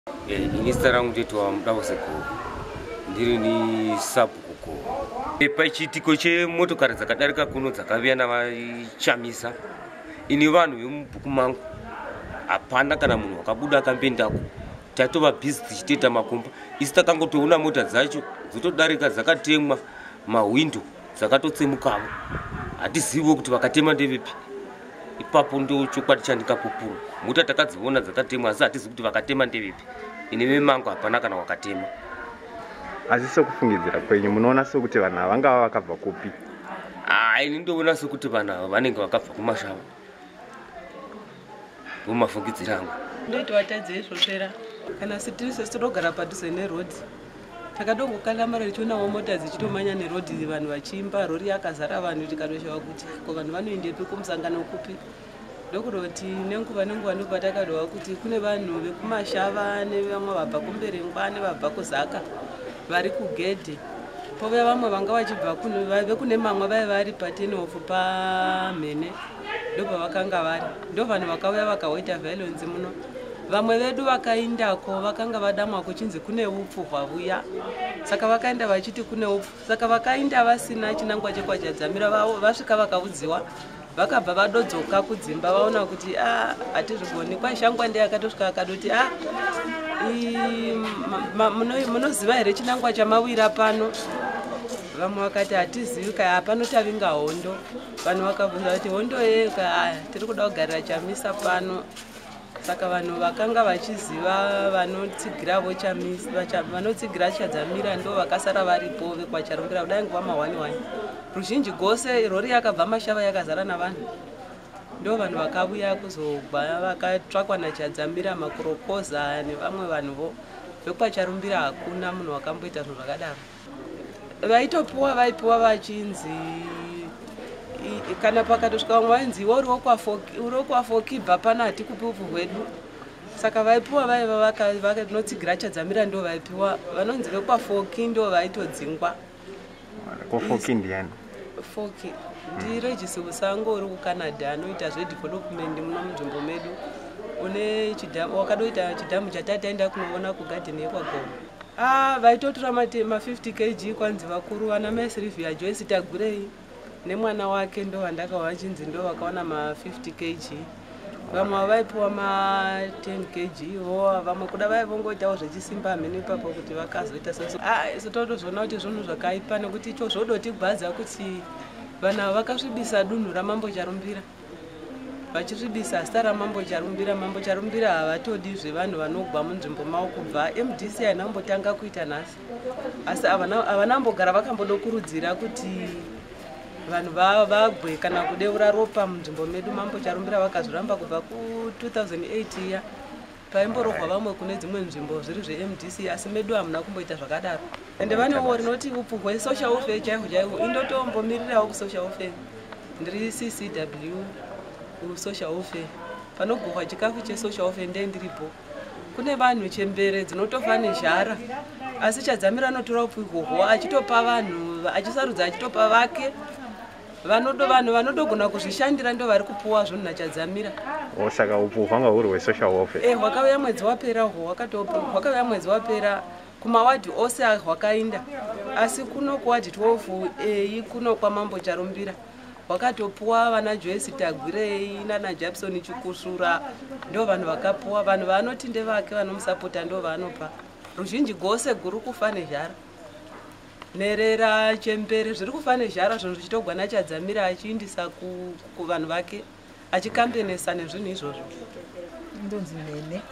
Inistara ngutitwa mudavoseko ndiri ni sabuko pachitiko chemotokari dzakadarika kuno dzakaviya navachamisa ini vanhu vemubhuku mangu hapana kana munhu wakabuda akambendako tatova bhizi tichitoita makomba isi takangotoona mota dzacho dzotodarika dzakatemwa mahwindo dzakatotsemukavo hatiziviwo kuti vakatema ndevepi ipapo ndo chokwadi chandikapupura mota takadziona dzakatemwa asi hatizivi kuti vakatema ndevepi ini vemangu hapana kana wakatema. Asi sokufungidzira kwenyu munoona sokuti vanhu ava vangava vakabva kupi? Ini ndoona sokuti vanhu ava vanenge vakabva kumashava vomafungidzira angu ndoti watadze izvozvera kana sitiri sesinogara padhuze nerodhi takadongokalamara tichionawo mota dzichitomanya nerodhi vanhu vachiimba rori yakazara vanhu tikatoshawa kuti ko vanhu vanoendepi kumusangano kupi ndokutoti nenguva ndobva takadova kuti kune vanhu vekumashava nevamwe vabva kumberengwa nevabva kuzaka vari kugedhe pove vamwe vanga vachibva vekune mamwe vai vari patenofu pamhene ndobva vakanga vari ndo vanhu vakauya vakaoita violence muno vamwe vedu vakaindako vakanga vadamwa kuchinzi kune upfu hwavuya saka vakaenda vachiti kune upfu saka vakainda vasina chinangwa chekwachadzamira vasvika vakaudziwa vakabva vadodzoka kudzimba vaona kuti hatizvigoni kwashangwa ndeyakatosvika akadoti munoziva here chinangwa chamawira pano vamwe vakati hatizivi kaya hapano tavinga hondo vanhu vakabvunza kuti hondo yeka tiri kuda kugarira Chamisa pano saka vanhu vakanga vachiziva vanotsigiravo Chamisa vanotsigira Chadzamira ndo vakasara varipo vekwacharumbira kudai nguva ma1 ruzhinji gose rori yakabva mashava yakazara navanhu ndo vanhu vakabuya kuzogwa vakatsvakwa naChadzamira makurokoza nevamwe vanhuvo vekwacharumbira hakuna munhu wakamboita zvinhu zvakadaro vaipiwa vachinzi kana pakatosvika vamwe vainzi iwe uri kwafokibva pano hatikupi upfu hwedu saka vaipiwa vaiva vakanotsigira Chadzamira ndo vaipiwa vanonzi vekwafoki ndo vaitodzingwa. Foki ndiani? Foki ndiregisi usango uri kuCanada anoita zvedevelopment muno munzvimbo medu wakadoita chidhamu chatataenda kunoona kugadheni yekwagoma vaitotora ma50 kg kwanzi vakuru vana maSylvia Joyce Tagurei nemwana wake ndo vandakaona vachinzi ndo vakaona ma50 kg vamwe vaipiwa ma10 kg vo vamwe kuda vaivongoitawo zvechisimba mhene ipapo kuti vakazoita isu totozoona kuti zvinhu zvakaipa nekuti icho zvodotigwadza kuti vanhu ava vakasvibisa dunhu ramambo Charumbira vachisvibisa zita ramambo Charumbira. Mambo Charumbira havatodi zvevanhu vanogwa munzvimbo mavo kubva MDC ainambotanga kuita nhasi asi havanambogara vakambodokurudzira kuti vanhu vagwe kana kudeura ropa munzvimbo medu. Mambo Charumbira vakazoramba kubva ku2008 iya paimborohwa vamwe kune dzimwe nzvimbo zviri zveMDC asi medu hamuna kumboita zvakadaro ende vanewo rinoti upfu hwesocial welfare chaihwo chaihwo indotombomirirawo kusocial welfare ndiri CCW kusocial welfare panogohwa chikafu chesocial welfare ndendiripo kune vanhu chembere dzinotofa nezhara asi Chadzamira anotora upfu ihwohwo achitopa vanhu achisarudza achitopa vake vanhu vanodogona kuzvishandira ndo vari kupuwa zvinhu naChadzamira. Saka upfu hwanga huri hwesocial welfare hwakauya mwedzi wapera hwakauya mwedzi wapera kumawadhi ose hwakainda asi kuno kuwadhi 12 kuno kwamambo Charumbira hwakatopuwa vana Joyce Tagurei nana Jackson Chikusura ndo vanhu vakapuwa vanhu vanoti ndevake vanomusapota ndo vanopa ruzhinji gose guru kufa nezhara nerera chembere zviri kufa nezhara zvinhu zvichitogwa naChadzamira achiindisa kuvanhu vake achikambenesa nezvinhu izvozvo. Ndonzi Mene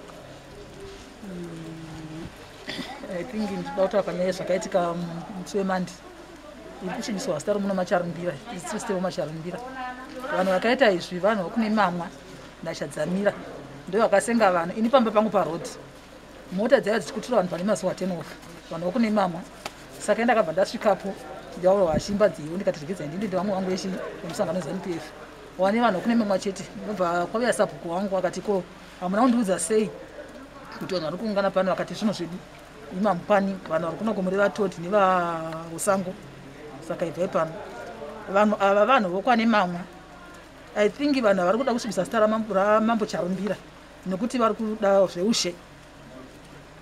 I think ndibauta panyaya zvakaitika musi weMandi iri kusvibiswa zita romuno maCharumbira district yemumaCharumbira vanhu vakaita izvi vanhu vakune mamwa naChadzamira ndo vakasenga vanhu ini pamba pangu parodhi mota dzaiva dzichikutura vanhu pane mazuva 10 off vanhu vakune mamwa saka ndakabva ndasvikapo ndauro vashimba dziwo ndikati rigedza ndinde vamwe vangu veshe vemusangano ZNPF wane vanhu vakune mamwa chete ndobva kwauya sabhuku wangu akati ko hamuna kundiudza sei kuti vanhu vari kuungana pano vakati zvino zvedu imamupani vanhu vari kunogomore vatoti nevausango saka ibvai pano vanhu ava vanhu vokwane mamwa I think vanhu vari kuda kusvibisa zita ramambo Charumbira nekuti vari kuda zveushe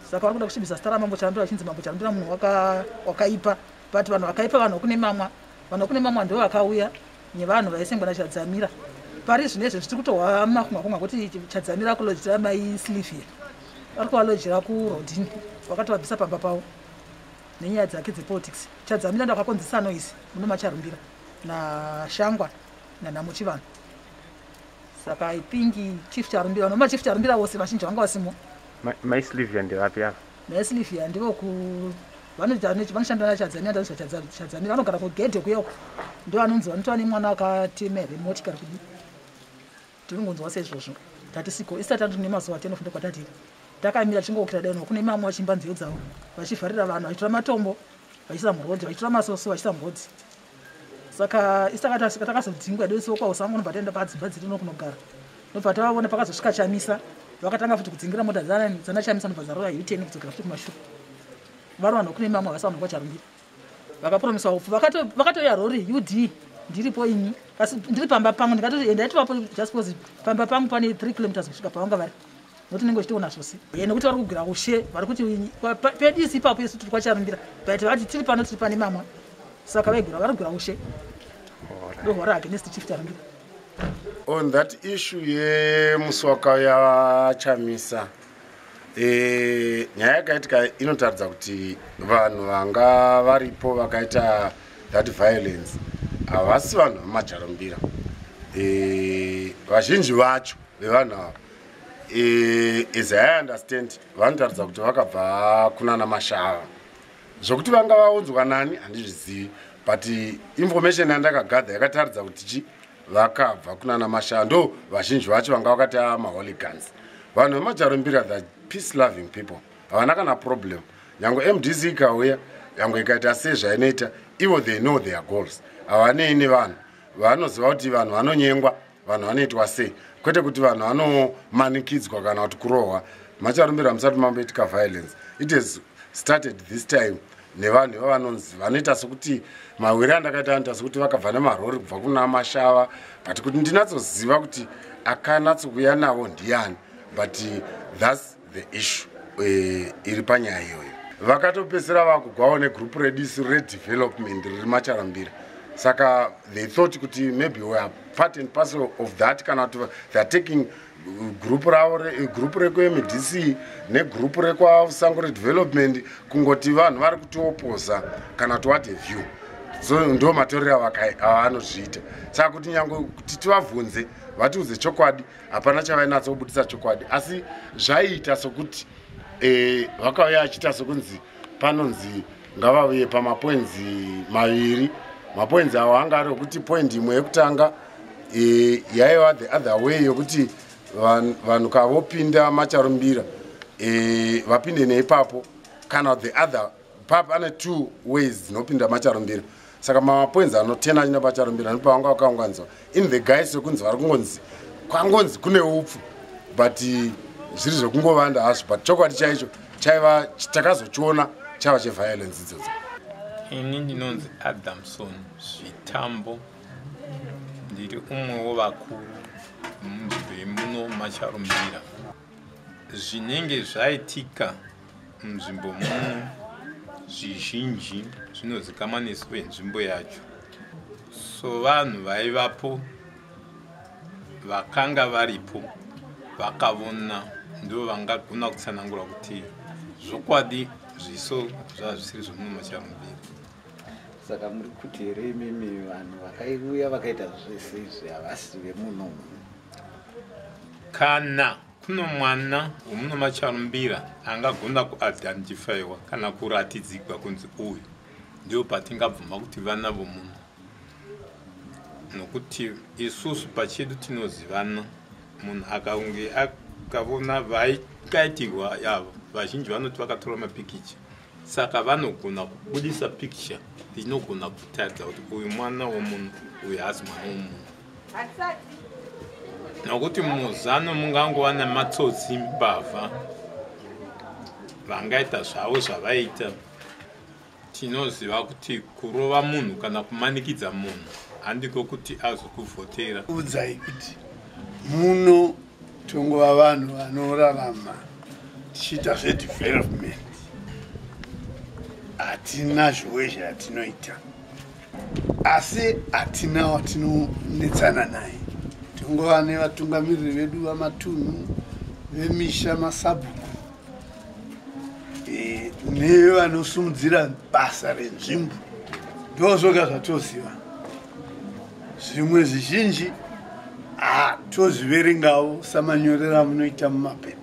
saka vari kuda kusvibisa zita ramambo charambira vachinzi mambo charambira munhu wakaipa but vanhu vakaipa vanhu kune mamwa ndo vakauya nevanhu vaisengwa naChadzamira pari zvino izvo zvitiri kutohwa makunga kuti Chadzamira kulojera mai Silvia vari kuvalojera kurodini vakatovabvisa pamba pavo nenyaya dzake dzepolitics. Chadzamira ndo akakonzesa noisi muno macharumbira nashangwa nanhamo chivanhu. Saka I think chief charumbira noma chief charumbira vose vazhinji vanga vasimo. Mai Silvia ndevapi ava? Mai Silvia ndivo vanoshanda naChadzamira ndazvo Chadzamira vanogara kugedhe kuyoko ndo vanonzi vanotova nemwana akatemera motikari kudi tiringonzwa seizvozvo tatisiko isati tandine mazuva atinofunda kwatadiri takamira tichingokira dai kune mamwe vachimba nzeve dzavo vachivharira vanhu vachitora matombo vachiisa murodhi vachitora masoso vachiisa murodhi. Saka isaka takazodhingwa dosiwo kwausango nobva taenda padzimba dziri nokunogara nobva tavaona pakazosvika Chamisa vakatanga futi kudzingira mota dzana Chamisa nobva dzaroya U10 kudzokera futi kumashure vari vanhu kune mamwe vakasaona kwacharumbira vakapromisa upfu vakatoya rori UD ndiripo ini asi ndiri pamba pamwe ndikatoenda itivapo just because pamba pamwe pane 3 kilometers kusvika pavanga vari nokuti ndenge uchitiona zvose nekuti vari kugwira ushe vari kuti pedisi ipapo isu tiri kwacharumbira but vati tiri pano tiri pane mamwe saka vari kugwira ushe ndohwara against chief charumbira. On that issue yemuswaka ya Chamisa nyaya yakaitika inotaridza kuti vanhu vanga varipo vakaita that violence havasi vanhu vemacharumbira. Vazhinji vacho vevanhu ava as I understand vanotaridza kuti vakabva kunana Mashava. Zvokuti vanga vaunzwa nani handizvizivi but information yandakagadha yakataridza kuti vakabva kunana Mashava ndo vazhinji vacho vanga vakati mahooligans. Vanhu vemacharumbira the peace loving people havana kana problem. Nyangwe MDC ikauya nyangwe ikaita sezvainoita ivo they know their goals. Havanei nevanhu vanoziva kuti vanhu vanonyengwa vanhu vanoitwa sei kwete kuti vanhu vanomanikidzwa kana kuti kurohwa. Macharumbira musati mamboitika violence it has started this time nevanhu vavanonzi vanoita sokuti mawiri andakaita anoita sokuti vakabva nemarori kubva kuna Mashava but kuti ndinatsoziva kuti akanatsokuya navo ndiani but that's the issue iri panyaya iyoyo. Vakatopesera vakugwawo negroup redisi redevelopment riri macharumbira saka they thought kuti maybe we are part and parcel of that kana kuti they are taking group ravo group rekwemdc negroup rekwasango redevelopment kungoti vanhu vari kutioposa kana kuti what have you. So ndo matorero avanozviita saka kuti nyange kuti tivabvunze vatiudze chokwadi hapana chavainatsobudisa chokwadi asi zvaiita sokuti vakauya achiita sokunzi panonzi ngavauye pamapoinzi maviri. Mapoinzi avo anga ari okuti point imwe yekutanga yaiva the other way yokuti vanhu kavopinda macharumbira vapinde neipapo kana the other papo ane 2 ways dzinopinda macharumbira saka mapoinzi anotena achina pacharumbira ndipo vanga vakaunganidzwa in the guise yokunzi vari kungonzi kwangonzi kune upfu but zviri zvekungovanda hazvo but chokwadi chaicho chaiva takazochiona chaiva cheviolence idzodzo. Ini ndinonzi Adamson Zvitambo ndiri umwe wevakuru munzvimbo muno macharumbira. Zvinenge zvaitika munzvimbo muno zvizhinji zvinozikamwa nesu venzvimbo yacho. So vanhu vaivapo vakanga varipo vakavona ndo vangagona kutsanangura kuti zvokwadi zviso zvazvisiri zvomuno macharumbira. Saka muri kuti here imimi vanhu vakaiuya vakaita zvese izvi havasi vemuno kana kuno mwana womuno macharumbira angagona kuidentifyiwa kana kuratidzikwa kunzi uyu ndio patingabvuma kuti vana vomuno nokuti isusu pachedu tinozivana munhu akaunge akavona vaikaitirwa yavo vazhinji vanoti vakatora mapikicha saka vanogona kubudisa picture inogona kutaridza kuti uyu mwana womunhu uyu hasi mwana womunhu nokuti muzano mungangova nematsotsi mbavha vangaita zvavo zvavaita. Tinoziva kuti kurova munhu kana kumanikidza munhu handiko kuti azokuvhotera. Udzai kuti muno tongova vanhu vanorarama tichiita zvedevelopment hatina zhowezhe hatinoita asi hatina watinonetsana naye. Tongova nevatungamiriri vedu vamatunhu vemisha masabhuku nevanosumudzira basa renzvimbo ndozvoga zvatoziva. Zvimwe zvizhinji hatozviverengawo samanyorera munoita mumapepa.